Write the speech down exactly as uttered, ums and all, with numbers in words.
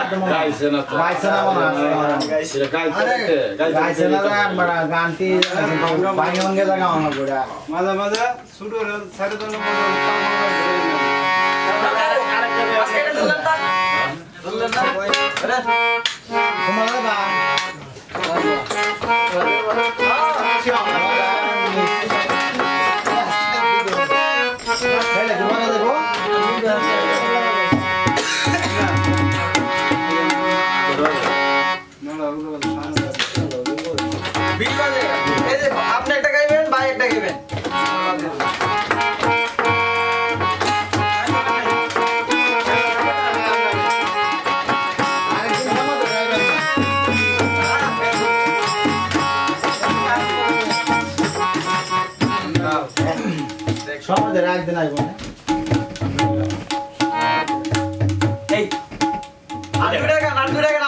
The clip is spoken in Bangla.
গাইছে না তো গাইছে না মনে হয় গাইছে গাইতে গাইছে না গান বড় গানটি বাইরে অঙ্গে জায়গা আমার বড় মাঝে মাঝে শুরু সাড়ে দশ ঘুমালে বা হেলে ঘুমালে দেবো আপনি একটা গাইবেন ভাই একটা গাইবেন সমাজে রাখ দেন আইবো এই আর দুইটা গান আর দুইটা গান